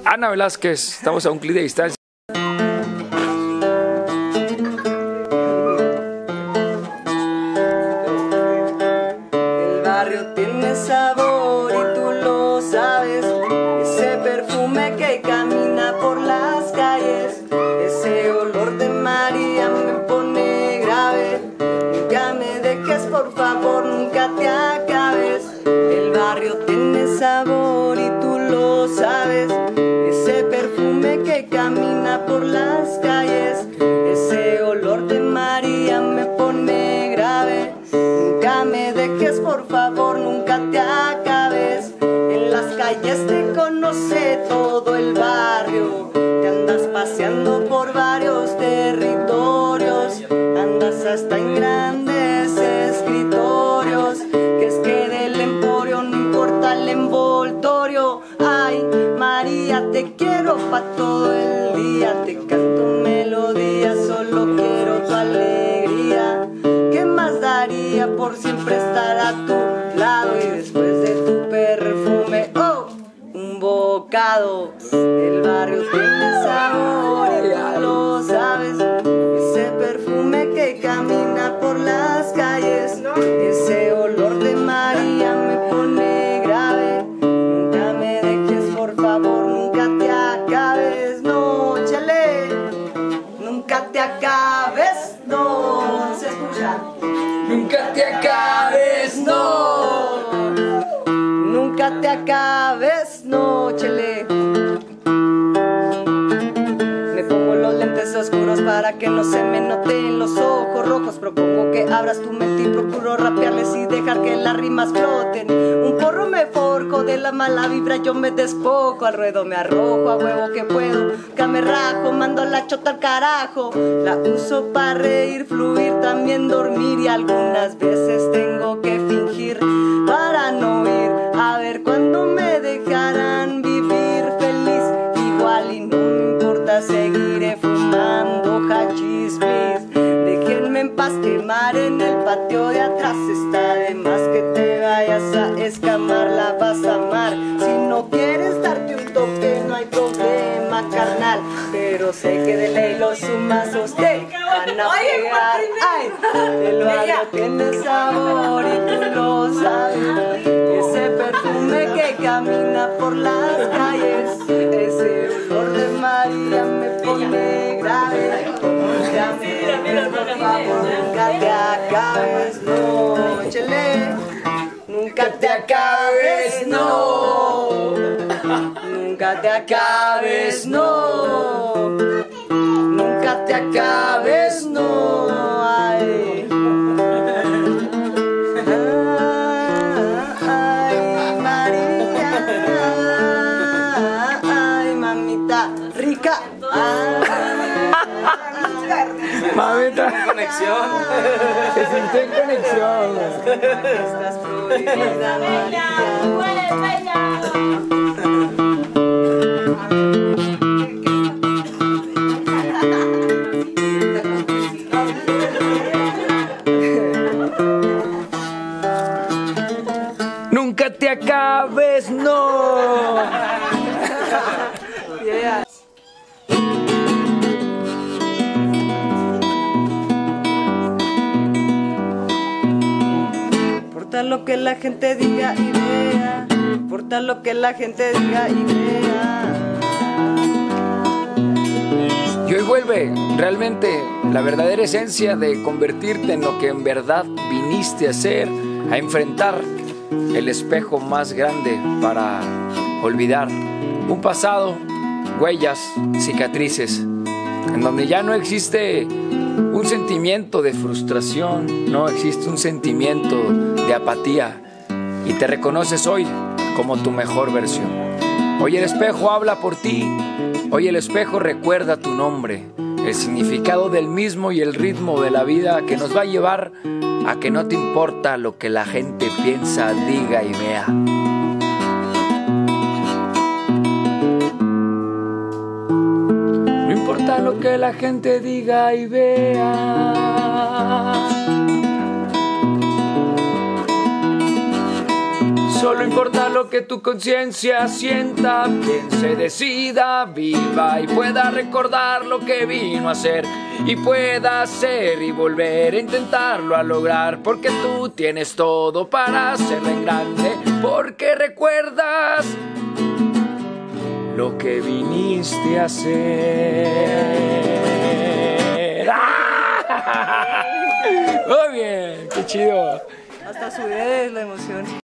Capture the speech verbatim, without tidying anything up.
Ana Velázquez, estamos a un clic de distancia. El barrio tiene sabor y tú lo sabes, ese perfume que camina por las calles, ese olor de María me pone grave. Nunca me dejes, por favor, nunca te acabes. El barrio tiene sabor y tú lo sabes, ese perfume que camina por las calles, ese olor de María me pone grave. Nunca me dejes, por favor, nunca te acabes. En las calles te conoce todo el barrio, te andas paseando por varios territorios, andas hasta en grandes escritorios, que es que del emporio no importa el envoltorio. Ay, María, te quiero pa' todo el día, te canto melodías, solo quiero tu alegría. ¿Qué más daría por siempre estar a tu lado? Y después de tu perfume, oh, un bocado. El barrio tiene sabor y tú lo sabes, ese perfume que camina por las calles, ese olor de María me pone grave. Nunca me dejes, por favor, nunca te acabes, no, chale. Nunca te acabes, no, no se escucha. Nunca te acabes, no. Nunca te acabes, no, chele. Me pongo los lentes oscuros para que no se me noten los ojos rojos. Propongo que abras tu mente y procuro rapearles y dejar que las rimas floten. Un porro me forco, de la mala vibra yo me despojo. Al ruedo me arrojo, a huevo que puedo, que me rajo, mando la chota al carajo. La uso para reír, fluir, también dormir, y algunas veces tengo que fingir para no ir. A ver cuándo me dejarán vivir feliz, igual y no me importa, seguiré fumando hachís, please. Déjenme en paz, quemar en el patio de atrás. Está de más que te vayas a escamar, la vas a amar. Si no quieres darte un toque, no hay problema, carnal, pero sé que de ley los sumazos te van a pegar. Ay, el barrio tiene sabor y tú lo sabes, ese perfume que camina por las calles, ese olor de María me pone grave. Nunca me dejes, por favor, nunca te acabes, no, chele. Nunca te acabes, no. Nunca te acabes, no. Nunca te acabes, no. Ay. Ay, María. Ay, mamita rica. Ay. Mamita. Conexión. Se sintió en conexión. Estás prohibida, María. Nunca te acabes, no. Yeah. Importa lo que la gente diga y vea, importa lo que la gente diga y vea. Y hoy vuelve realmente la verdadera esencia de convertirte en lo que en verdad viniste a ser, a enfrentar el espejo más grande para olvidar un pasado, huellas, cicatrices, en donde ya no existe un sentimiento de frustración, no existe un sentimiento de apatía, y te reconoces hoy como tu mejor versión. Hoy el espejo habla por ti, hoy el espejo recuerda tu nombre, el significado del mismo y el ritmo de la vida que nos va a llevar a que no te importa lo que la gente piensa, diga y vea. No importa lo que la gente diga y vea, solo Solo importa lo que tu conciencia sienta, piense, decida, viva y pueda recordar lo que vino a ser y pueda hacer y volver a intentarlo a lograr, porque tú tienes todo para hacerla en grande, porque recuerdas lo que viniste a hacer. ¡Ah! Muy bien, qué chido. Hasta sube la emoción.